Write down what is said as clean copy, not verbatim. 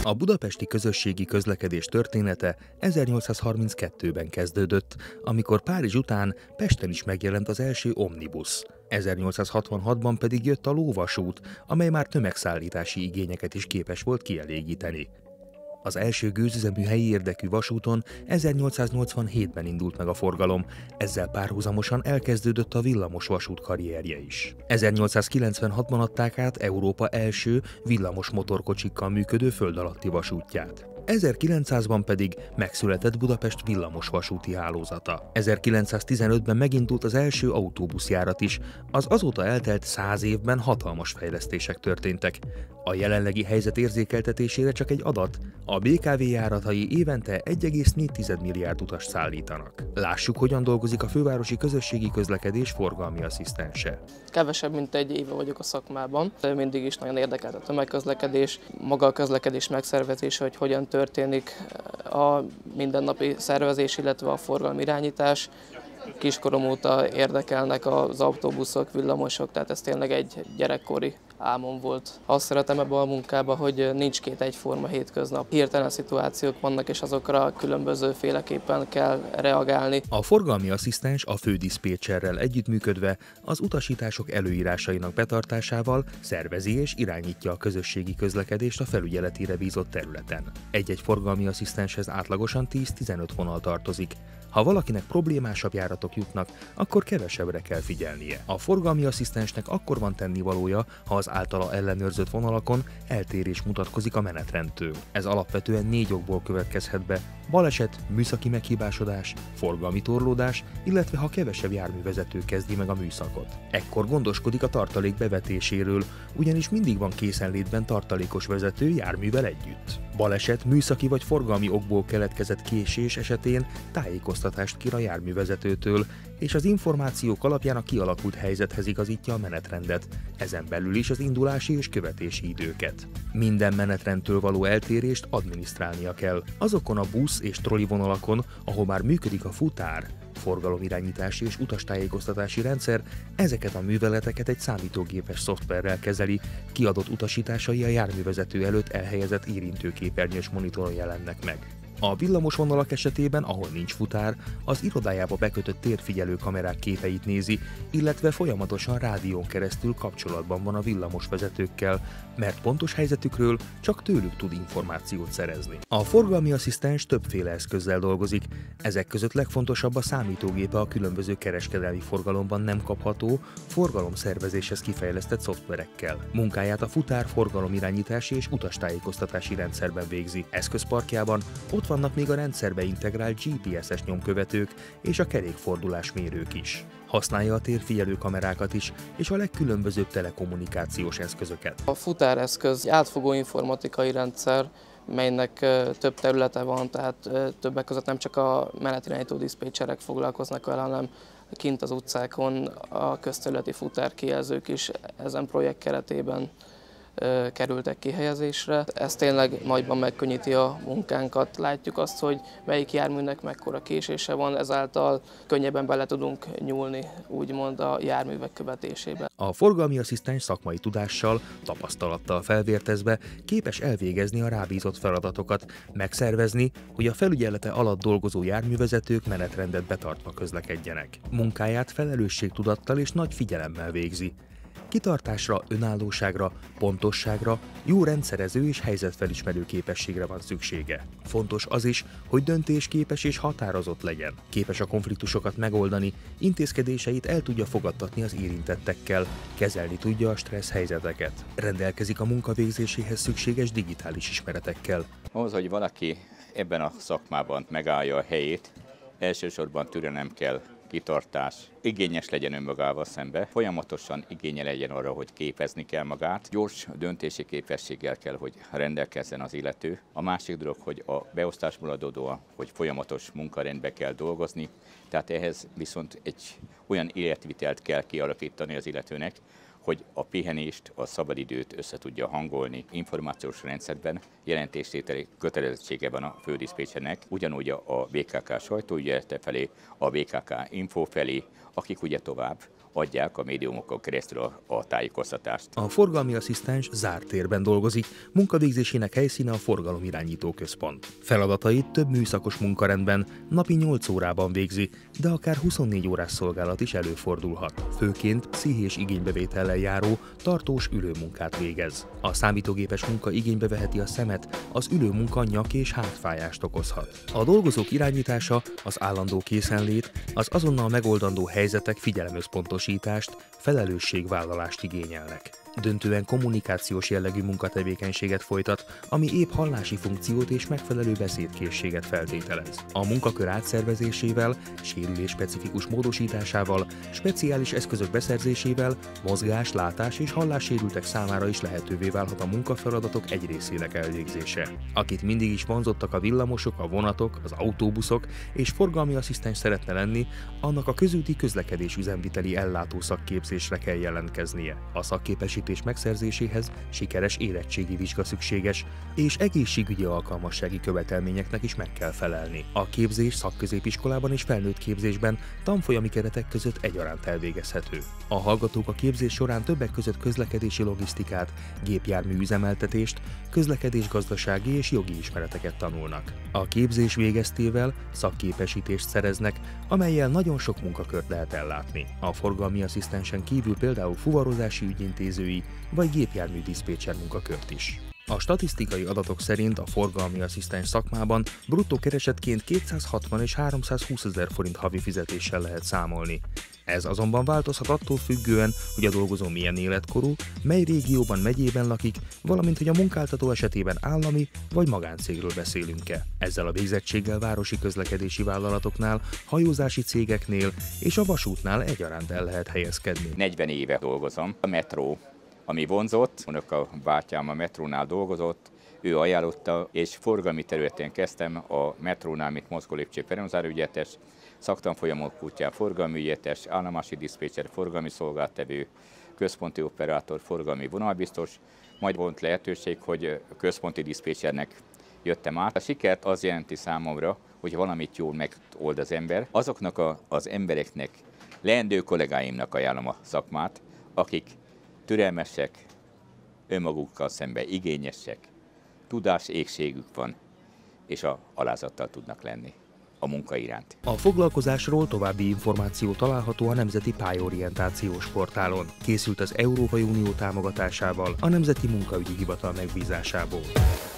A budapesti közösségi közlekedés története 1832-ben kezdődött, amikor Párizs után Pesten is megjelent az első omnibusz. 1866-ban pedig jött a lóvasút, amely már tömegszállítási igényeket is képes volt kielégíteni. Az első gőzüzemű helyi érdekű vasúton 1887-ben indult meg a forgalom, ezzel párhuzamosan elkezdődött a villamos vasút karrierje is. 1896-ban adták át Európa első villamos motorkocsikkal működő földalatti vasútját. 1900-ban pedig megszületett Budapest villamos vasúti hálózata. 1915-ben megindult az első autóbuszjárat is, az azóta eltelt 100 évben hatalmas fejlesztések történtek. A jelenlegi helyzet érzékeltetésére csak egy adat, a BKV járatai évente 1,4 milliárd utast szállítanak. Lássuk, hogyan dolgozik a fővárosi közösségi közlekedés forgalmi asszisztense. Kevesebb, mint egy éve vagyok a szakmában. Mindig is nagyon érdekelt a tömegközlekedés, maga a közlekedés megszervezése, hogy hogyan történik a mindennapi szervezés, illetve a forgalmi irányítás. Kiskorom óta érdekelnek az autóbuszok, villamosok, tehát ez tényleg egy gyerekkori álmom volt. Azt szeretem ebben a munkában, hogy nincs két egyforma hétköznap. Hirtelen szituációk vannak, és azokra különböző féleképpen kell reagálni. A forgalmi asszisztens a fődiszpécserrel együttműködve az utasítások előírásainak betartásával szervezi és irányítja a közösségi közlekedést a felügyeletére bízott területen. Egy-egy forgalmi asszisztenshez átlagosan 10-15 vonal tartozik. Ha valakinek problémásabb járatok jutnak, akkor kevesebbre kell figyelnie. A forgalmi asszisztensnek akkor van tennivalója, ha az általa ellenőrzött vonalakon eltérés mutatkozik a menetrendtől. Ez alapvetően 4 okból következhet be: baleset, műszaki meghibásodás, forgalmi torlódás, illetve ha kevesebb járművezető kezdi meg a műszakot. Ekkor gondoskodik a tartalék bevetéséről, ugyanis mindig van készenlétben tartalékos vezető járművel együtt. Baleset, műszaki vagy forgalmi okból keletkezett késés esetén tájékoztatást kér a járművezetőtől, és az információk alapján a kialakult helyzethez igazítja a menetrendet, ezen belül is az indulási és követési időket. Minden menetrendtől való eltérést adminisztrálnia kell. Azokon a busz- és trollivonalakon, ahol már működik a futár, forgalomirányítási és utastájékoztatási rendszer, ezeket a műveleteket egy számítógépes szoftverrel kezeli, kiadott utasításai a járművezető előtt elhelyezett érintőképernyős monitoron jelennek meg. A villamos vonalak esetében, ahol nincs futár, az irodájába bekötött térfigyelő kamerák képeit nézi, illetve folyamatosan rádión keresztül kapcsolatban van a villamos vezetőkkel, mert pontos helyzetükről csak tőlük tud információt szerezni. A forgalmi asszisztens többféle eszközzel dolgozik, ezek között legfontosabb a számítógépe a különböző kereskedelmi forgalomban nem kapható, forgalomszervezéshez kifejlesztett szoftverekkel. Munkáját a futár forgalomirányítási és utastájékoztatási rendszerben végzi. Eszközparkjában ott vannak még a rendszerbe integrált GPS-es nyomkövetők és a kerékfordulásmérők is. Használja a térfigyelő kamerákat is, és a legkülönbözőbb telekommunikációs eszközöket. A futáreszköz egy átfogó informatikai rendszer, melynek több területe van, tehát többek között nem csak a menetirányító diszpécserek foglalkoznak vele, hanem kint az utcákon a közterületi futárkijelzők is ezen projekt keretében kerültek kihelyezésre. Ez tényleg nagyban megkönnyíti a munkánkat. Látjuk azt, hogy melyik járműnek mekkora késése van, ezáltal könnyebben bele tudunk nyúlni, úgymond a járművek követésébe. A forgalmi asszisztens szakmai tudással, tapasztalattal felvértezve képes elvégezni a rábízott feladatokat, megszervezni, hogy a felügyelete alatt dolgozó járművezetők menetrendet betartva közlekedjenek. Munkáját felelősségtudattal és nagy figyelemmel végzi. Kitartásra, önállóságra, pontosságra, jó rendszerező és helyzetfelismerő képességre van szüksége. Fontos az is, hogy döntésképes és határozott legyen. Képes a konfliktusokat megoldani, intézkedéseit el tudja fogadtatni az érintettekkel, kezelni tudja a stressz helyzeteket. Rendelkezik a munkavégzéséhez szükséges digitális ismeretekkel. Ahhoz, hogy valaki ebben a szakmában megállja a helyét, elsősorban türelem kell, kitartás, igényes legyen önmagával szembe, folyamatosan igénye legyen arra, hogy képezni kell magát, gyors döntési képességgel kell, hogy rendelkezzen az illető. A másik dolog, hogy a beosztásból adódóan, hogy folyamatos munkarendbe kell dolgozni, tehát ehhez viszont egy olyan életvitelt kell kialakítani az illetőnek, hogy a pihenést, a szabadidőt össze tudja hangolni. Információs rendszerben jelentéstételi kötelezettsége van a fődiszpécsernek, ugyanúgy a BKK sajtóügyelete felé, a BKK info felé, akik ugye tovább adják a médiumokon keresztül a tájékoztatást. A forgalmi asszisztens zárt térben dolgozik, munkavégzésének helyszíne a forgalomirányító központ. Feladatait több műszakos munkarendben, napi 8 órában végzi, de akár 24 órás szolgálat is előfordulhat. Főként pszichés igénybevétellel járó, tartós ülőmunkát végez. A számítógépes munka igénybe veheti a szemet, az ülőmunka nyak- és hátfájást okozhat. A dolgozók irányítása, az állandó készenlét, az azonnal megoldandó helyzetek figyelemösszpontosítást, felelősségvállalást igényelnek. Döntően kommunikációs jellegű munkatevékenységet folytat, ami épp hallási funkciót és megfelelő beszédkészséget feltételez. A munkakör átszervezésével, sérülés-specifikus módosításával, speciális eszközök beszerzésével, mozgás, látás és hallássérültek számára is lehetővé válhat a munkafeladatok egy részének elvégzése. Akit mindig is vonzottak a villamosok, a vonatok, az autóbuszok és forgalmi asszisztens szeretne lenni, annak a közúti közlekedés üzemviteli ellátó szakképzésre kell jelentkeznie. A szakképesítés megszerzéséhez sikeres érettségi vizsga szükséges, és egészségügyi alkalmassági követelményeknek is meg kell felelni. A képzés szakközépiskolában és felnőtt képzésben tanfolyami keretek között egyaránt elvégezhető. A hallgatók a képzés során többek között közlekedési logisztikát, gépjármű üzemeltetést, közlekedésgazdasági és jogi ismereteket tanulnak. A képzés végeztével szakképesítést szereznek, amellyel nagyon sok munkakört lehet ellátni. A forgalmi asszisztensen kívül például fuvarozási ügyintézői vagy gépjármű diszpécser munkakört is. A statisztikai adatok szerint a forgalmi asszisztens szakmában bruttó keresetként 260 és 320 000 forint havi fizetéssel lehet számolni. Ez azonban változhat attól függően, hogy a dolgozó milyen életkorú, mely régióban, megyében lakik, valamint hogy a munkáltató esetében állami vagy magáncégről beszélünk-e. Ezzel a végzettséggel városi közlekedési vállalatoknál, hajózási cégeknél és a vasútnál egyaránt el lehet helyezkedni. 40 éve dolgozom. A metró, ami vonzott, a bátyám a metrónál dolgozott, ő ajánlotta, és forgalmi területen kezdtem a metrónál, mint Moszkva Lipcsé Peremzár ügyletes, szaktanfolyamok útján forgalmi ügyletes, állomási diszpécser, forgalmi szolgáltató, központi operátor, forgalmi vonalbiztos, majd volt lehetőség, hogy központi diszpécsernek jöttem át. A sikert az jelenti számomra, hogy valamit jól megold az ember. Azoknak az embereknek, leendő kollégáimnak ajánlom a szakmát, akik türelmesek, önmagukkal szemben igényesek, tudáségségük van, és alázattal tudnak lenni a munka iránt. A foglalkozásról további információ található a Nemzeti Pályorientációs portálon. Készült az Európai Unió támogatásával, a Nemzeti Munkaügyi Hivatal megbízásából.